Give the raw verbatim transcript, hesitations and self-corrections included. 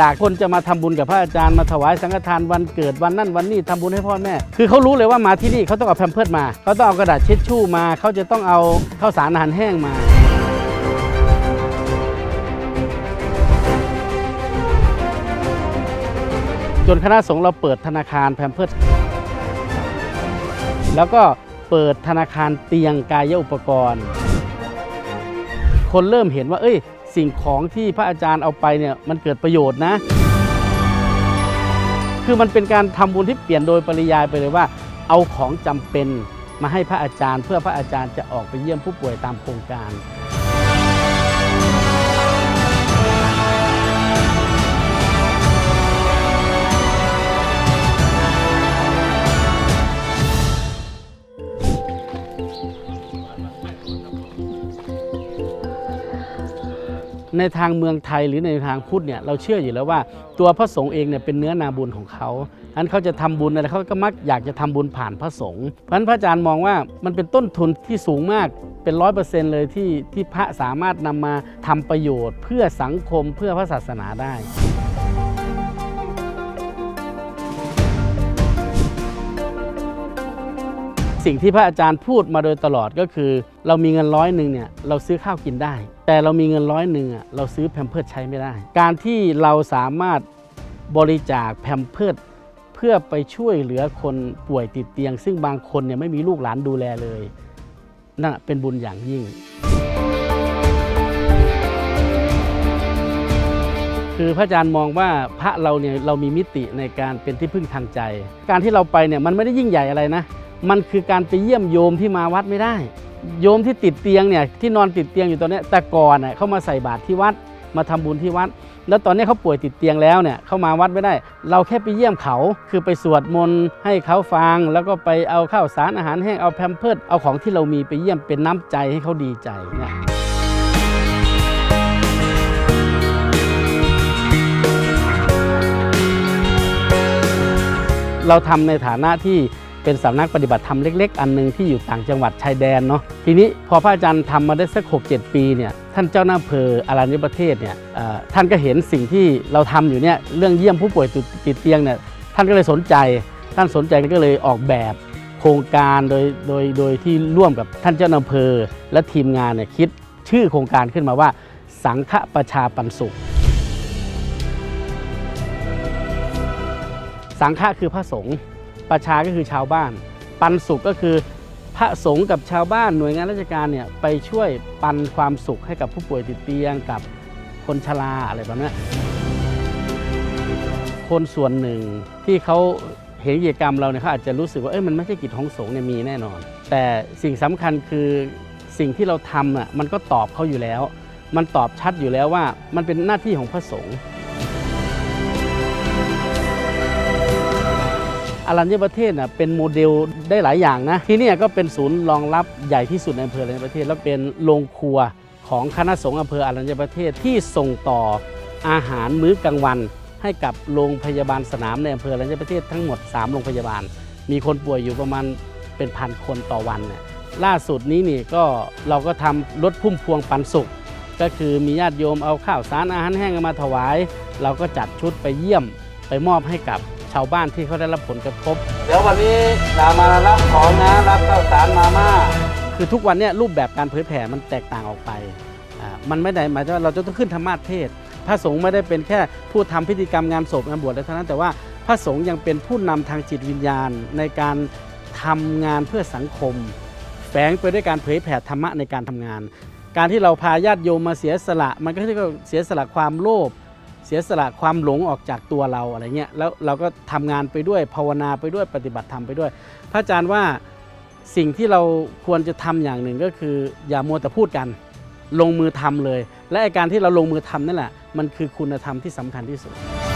จาคคนจะมาทำบุญกับพระอาจารย์มาถวายสังฆทานวันเกิดวันนั่นวันนี้ทำบุญให้พ่อแม่คือเขารู้เลยว่ามาที่นี่เขาต้องเอาแพมเพิร์สมาเขาต้องเอากระดาษเช็ดชู่มาเขาจะต้องเอาข้าวสารอาหารแห้งมาจนคณะสงฆ์เราเปิดธนาคารแพมเพิร์สแล้วก็เปิดธนาคารเตียงกายอุปกรณ์คนเริ่มเห็นว่าเอ้ยสิ่งของที่พระอาจารย์เอาไปเนี่ยมันเกิดประโยชน์นะคือมันเป็นการทำบุญที่เปลี่ยนโดยปริยายไปเลยว่าเอาของจำเป็นมาให้พระอาจารย์เพื่อพระอาจารย์จะออกไปเยี่ยมผู้ป่วยตามโครงการในทางเมืองไทยหรือในทางพุทธเนี่ยเราเชื่ออยู่แล้วว่าตัวพระสงฆ์เองเนี่ยเป็นเนื้อนาบุญของเขาฉะนั้นเขาจะทำบุญอะไรเขาก็มักอยากจะทำบุญผ่านพระสงฆ์เพราะฉะนั้นพระอาจารย์มองว่ามันเป็นต้นทุนที่สูงมากเป็นร้อยเปอร์เซ็นต์เลยที่ที่พระสามารถนำมาทำประโยชน์เพื่อสังคมเพื่อพระศาสนาได้สิ่งที่พระอาจารย์พูดมาโดยตลอดก็คือเรามีเงินร้อยหนึ่งเนี่ยเราซื้อข้าวกินได้แต่เรามีเงินร้อยหนึ่งอ่ะเราซื้อแพมเพิร์สใช้ไม่ได้การที่เราสามารถบริจาคแพมเพิร์สเพื่อไปช่วยเหลือคนป่วยติดเตียงซึ่งบางคนเนี่ยไม่มีลูกหลานดูแลเลยนั่นเป็นบุญอย่างยิ่งคือพระอาจารย์มองว่าพระเราเนี่ยเรามีมิติในการเป็นที่พึ่งทางใจการที่เราไปเนี่ยมันไม่ได้ยิ่งใหญ่อะไรนะมันคือการไปเยี่ยมโยมที่มาวัดไม่ได้โยมที่ติดเตียงเนี่ยที่นอนติดเตียงอยู่ตอนนี้แต่ก่อนเขามาใส่บาตรที่วัดมาทำบุญที่วัดแล้วตอนนี้เขาป่วยติดเตียงแล้วเนี่ยเขามาวัดไม่ได้เราแค่ไปเยี่ยมเขาคือไปสวดมนต์ให้เขาฟังแล้วก็ไปเอาข้าวสารอาหารแห้งเอาแพมเพิร์สเอาของที่เรามีไปเยี่ยมเป็นน้ำใจให้เขาดีใจเนี่ยเราทำในฐานะที่เป็นสำนักปฏิบัติธรรมเล็กๆอันนึงที่อยู่ต่างจังหวัดชายแดนเนาะทีนี้พอพระอาจารย์ทำมาได้สัก หกเจ็ด ปีเนี่ยท่านเจ้าหน้าอำเภออรัญญประเทศเนี่ยท่านก็เห็นสิ่งที่เราทำอยู่เนี่ยเรื่องเยี่ยมผู้ป่วยติดเตียงเนี่ยท่านก็เลยสนใจท่านสนใจก็เลยออกแบบโครงการโดยโดยโดยที่ร่วมกับท่านเจ้าหน้าอำเภอและทีมงานเนี่ยคิดชื่อโครงการขึ้นมาว่าสังฆประชาปันสุขสังฆะคือพระสงฆ์ประชาก็คือชาวบ้านปันสุขก็คือพระสงฆ์กับชาวบ้านหน่วยงานราชการเนี่ยไปช่วยปันความสุขให้กับผู้ป่วยติดเตียงกับคนชราอะไรแบบนี้คนส่วนหนึ่งที่เขาเห็นกิจกรรมเราเนี่ยเขาอาจจะรู้สึกว่าเอ้ยมันไม่ใช่กิจของสงฆ์เนี่ยมีแน่นอนแต่สิ่งสำคัญคือสิ่งที่เราทำอ่ะมันก็ตอบเขาอยู่แล้วมันตอบชัดอยู่แล้วว่ามันเป็นหน้าที่ของพระสงฆ์อรัญญประเทศนะเป็นโมเดลได้หลายอย่างนะที่นี่ก็เป็นศูนย์รองรับใหญ่ที่สุดในอำเภออรัญญประเทศแล้วเป็นโรงครัวของคณะสงฆ์อำเภออรัญญประเทศที่ส่งต่ออาหารมื้อกลางวันให้กับโรงพยาบาลสนามในอำเภออรัญญประเทศทั้งหมดสามโรงพยาบาลมีคนป่วยอยู่ประมาณเป็นพันคนต่อวันเนี่ยล่าสุดนี้นี่ก็เราก็ทำรถพุ่มพวงปันสุขก็คือมีญาติโยมเอาข้าวสารอาหารแห้งมาถวายเราก็จัดชุดไปเยี่ยมไปมอบให้กับชาวบ้านที่เขาได้รับผลกระทบเดี๋ยววันนี้เรามารับของนะรับข้าวสารมาม่าคือทุกวันนี้รูปแบบการเผยแผ่มันแตกต่างออกไปอ่ามันไม่ได้หมายถึงว่าเราจะต้องขึ้นธรรมาสน์เทศพระสงฆ์ไม่ได้เป็นแค่ผู้ทำพิธีกรรมงานศพงานบวชเท่านั้นแต่ว่าพระสงฆ์ยังเป็นผู้นำทางจิตวิญญาณในการทำงานเพื่อสังคมแฝงไปด้วยการเผยแผ่ธรรมะในการทำงานการที่เราพาญาติโยมมาเสียสละมันก็เรียกว่าเสียสละความโลภเสียสละความหลงออกจากตัวเราอะไรเงี้ยแล้วเราก็ทำงานไปด้วยภาวนาไปด้วยปฏิบัติธรรมไปด้วยพระอาจารย์ว่าสิ่งที่เราควรจะทำอย่างหนึ่งก็คืออย่ามัวแต่พูดกันลงมือทำเลยและการที่เราลงมือทำนั่นแหละมันคือคุณธรรมที่สำคัญที่สุด